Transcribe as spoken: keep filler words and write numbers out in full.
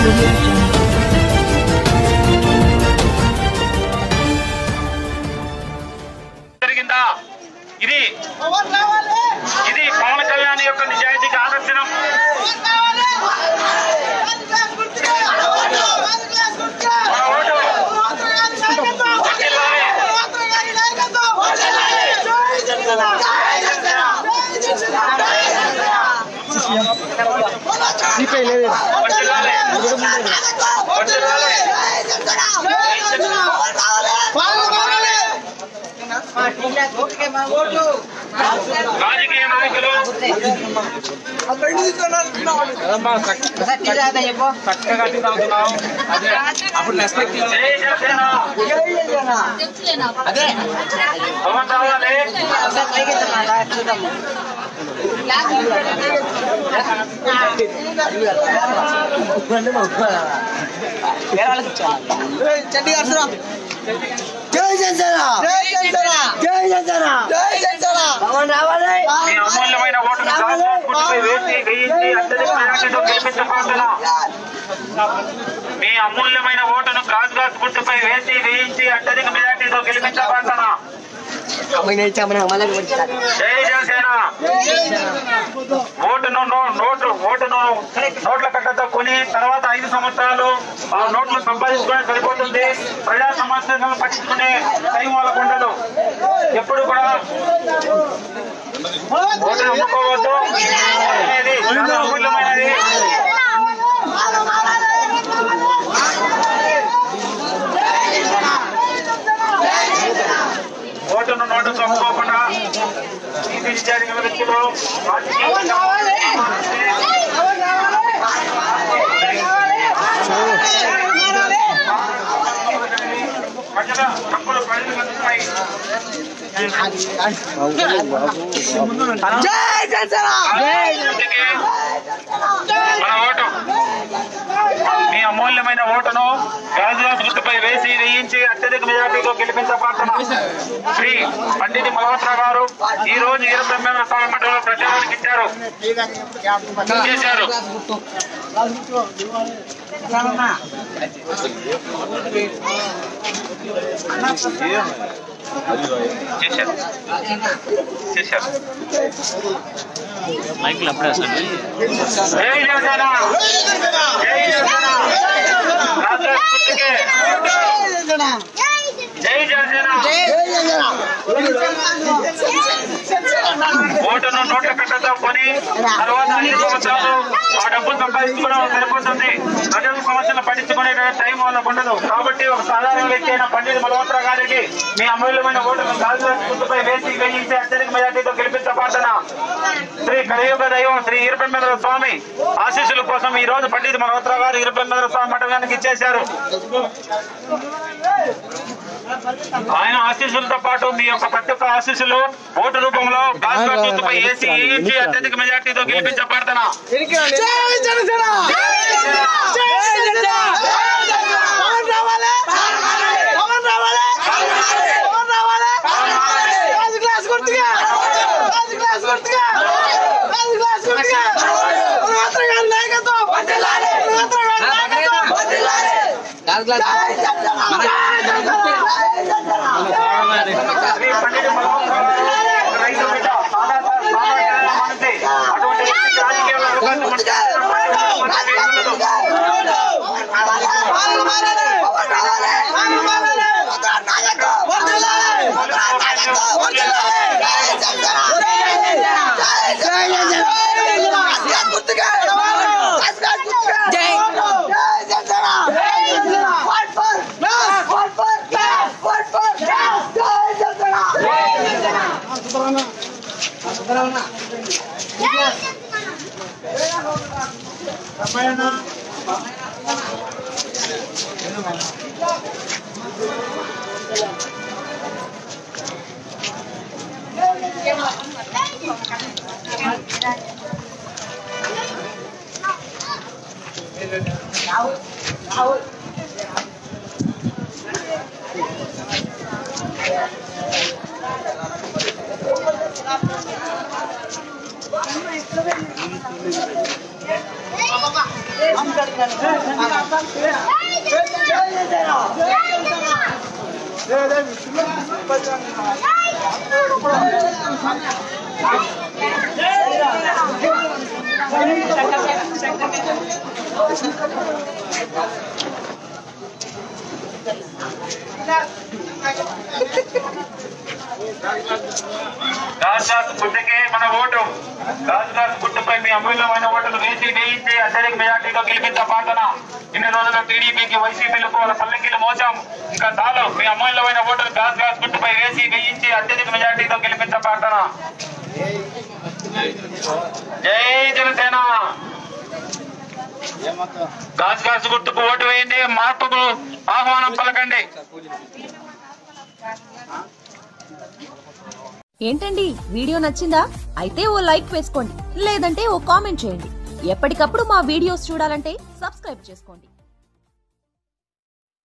జరిగిందా? ఇది ఇది పవన్ కళ్యాణ్ యొక్క నిజాయితీకి ఆదర్శనం. రాజకీయ నాయకులు పవన్ రావాలి. జై జనసేన జై జనసేన జై జనసేన జై జనసేన పవన్ రావాలి. మీ అమూల్యమైన ఓటును గుర్తుపై వేసి వేయించి అత్యధిక మెజార్టీతో గెలిపించబోతున్నా. మీ అమూల్యమైన ఓటును గాజు గాజు గుర్తుపై వేసి వేయించి అత్యధిక మెజార్టీతో గెలిపించబోతున్నా. జై జనసేన. ఓటును నోటు ఓటును నోట్ల కట్టతో కొని తర్వాత ఐదు సంవత్సరాలు ఆ నోట్లు సంపాదించుకోవడం సరిపోతుంది. ప్రజా సమస్యలను పట్టించుకునే టైం వాళ్ళకు ఉండదు. ఎప్పుడు కూడా ఓటును అమ్ముకోవద్దు అనేది చాలా అమూల్యమైనది. ఓటును నోటు చంపుకోకుండా నీతి నిజాయితీ గల వ్యక్తులు ప్రజల హక్కులు ప్రజలకు అందుతాయి. మన ఓటు మీ అమూల్యమైన ఓటును గాజు గాజు గుర్తుపై వేసి వేయించి అత్యధిక మెజార్టీతో గెలిపించబడుతున్న శ్రీ పండిట్ మల్హోత్రా గారు ఈ రోజు ఇరవై మండలంలో ప్రచారానికి ఇచ్చారు చేశారు. చేశారు చేశారు మైక్లు అప్పుడే వస్తాడు. జై జనసేన జై జనసేన జై జనసేన. ఓటును నోట్ల కట్టతో కొని తర్వాత ఐదు సంవత్సరాలు ఆ డబ్బు సంపాదించుకోవడం సరిపోతుంది. ప్రజల సమస్యలు పట్టించుకునే టైం వాళ్ళకు ఉండదు. కాబట్టి ఒక సాధారణ వ్యక్తి అయిన పండిట్ మల్హోత్రా గారికి మీ అమూల్యమైన ఓటును గాజు గుర్తుపై వేసి వేయించి అత్యధిక మెజార్టీతో గెలిపించబడుతున్న శ్రీ కలియుగ దైవం శ్రీ ఈరపెంబేంద్ర స్వామి ఆశీస్సుల కోసం ఈ రోజు పండిట్ మల్హోత్రా గారు ఈరపెంబేంద్ర స్వామి మండలానికి ఇచ్చేశారు. ఆయన ఆశీస్సులతో పాటు మీ యొక్క ప్రతి ఒక్క ఆశీస్సులు ఓటు రూపంలో గాజు గుర్తుపై వేసి వేయించి అత్యధిక మెజార్టీతో గెలిపించబడుతున్నా. అటువంటి వ్యక్తికి రాజకీయాల్లో గాజుగాజు గుడ్డకే మన ఓటు. గాజుగాజు గుడ్డపై మీ అమూల్యమైన ఓటును వేసి వేయించి అత్యధిక మెజార్టీతో గెలిపించబోతున్న. ఇన్ని రోజులు టీడీపీకి వైసీపీలకు వాళ్ళ పల్లెకీలు మోసం. ఇంకా చాలు. మీ అమూల్యమైన ఓటును గాజుగాజు గుడ్డపై వేసి వేయించి అత్యధిక మెజార్టీతో గెలిపించబోతున్న. జై జనసేన. గాజుగాజు గుర్తుకు ఓటు వేయండి. మార్పుకు ఆహ్వానం పలకండి. ఏంటండి వీడియో నచ్చిందా? అయితే ఓ లైక్ వేసుకోండి, లేదంటే ఓ కామెంట్ చేయండి. ఎప్పటికప్పుడు మా వీడియోస్ చూడాలంటే సబ్స్క్రైబ్ చేసుకోండి.